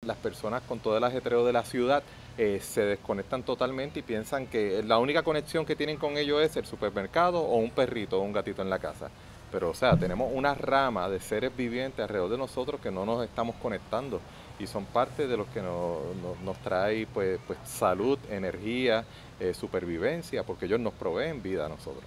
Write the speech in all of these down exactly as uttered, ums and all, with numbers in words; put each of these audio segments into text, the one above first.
las personas con todo el ajetreo de la ciudad eh, se desconectan totalmente y piensan que la única conexión que tienen con ellos es el supermercado o un perrito o un gatito en la casa. Pero o sea, tenemos una rama de seres vivientes alrededor de nosotros que no nos estamos conectando y son parte de los que nos, nos, nos trae pues, pues salud, energía, eh, supervivencia, porque ellos nos proveen vida a nosotros.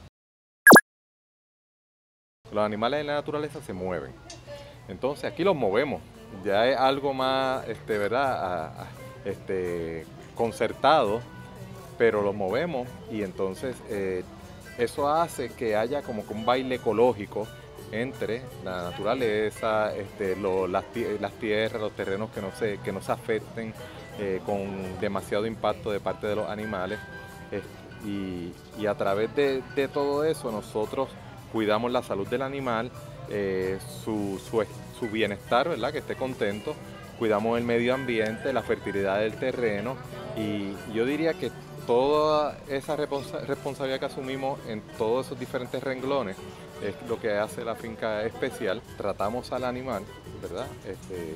Los animales en la naturaleza se mueven. Entonces aquí los movemos. Ya es algo más, este, ¿verdad? A- a- este, concertado, pero los movemos y entonces eh, eso hace que haya como que un baile ecológico entre la naturaleza, este, lo- las, tie- las tierras, los terrenos que no se, que no se afecten eh, con demasiado impacto de parte de los animales. Es- y, y a través de, de todo eso nosotros cuidamos la salud del animal, eh, su, su, su bienestar, ¿verdad? Que esté contento, cuidamos el medio ambiente, la fertilidad del terreno y yo diría que toda esa responsa- responsabilidad que asumimos en todos esos diferentes renglones es lo que hace la finca especial. Tratamos al animal, ¿verdad? Este,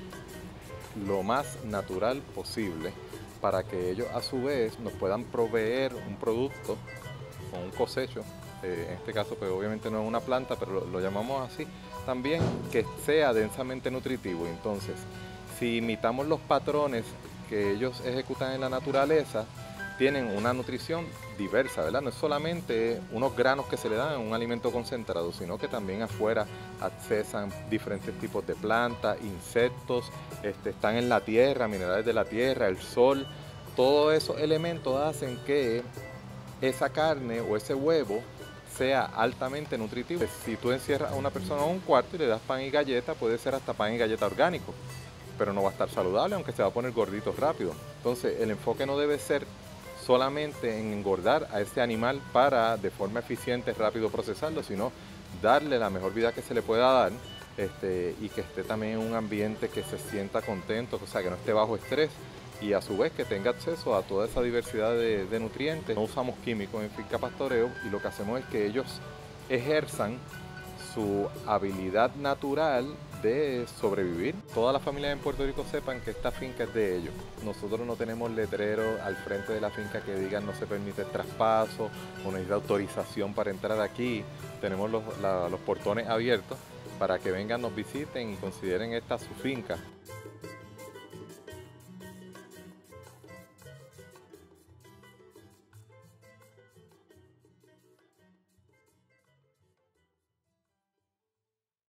lo más natural posible para que ellos a su vez nos puedan proveer un producto o un cosecho, eh, en este caso pues obviamente no es una planta, pero lo, lo llamamos así, también que sea densamente nutritivo. Entonces, si imitamos los patrones que ellos ejecutan en la naturaleza, tienen una nutrición diversa, ¿verdad? No es solamente unos granos que se le dan en un alimento concentrado, sino que también afuera accesan diferentes tipos de plantas, insectos, este, están en la tierra, minerales de la tierra, el sol. Todos esos elementos hacen que esa carne o ese huevo sea altamente nutritivo. Si tú encierras a una persona en un cuarto y le das pan y galleta, puede ser hasta pan y galleta orgánico, pero no va a estar saludable, aunque se va a poner gordito rápido. Entonces, el enfoque no debe ser solamente en engordar a ese animal para de forma eficiente, rápido procesarlo, sino darle la mejor vida que se le pueda dar, este, y que esté también en un ambiente que se sienta contento, o sea, que no esté bajo estrés y a su vez que tenga acceso a toda esa diversidad de, de nutrientes. No usamos químicos en finca pastoreo y lo que hacemos es que ellos ejerzan su habilidad natural de sobrevivir. Todas las familias en Puerto Rico sepan que esta finca es de ellos. Nosotros no tenemos letreros al frente de la finca que digan no se permite el traspaso o necesita autorización para entrar aquí. Tenemos los, la- los portones abiertos para que vengan, nos visiten y consideren esta su finca.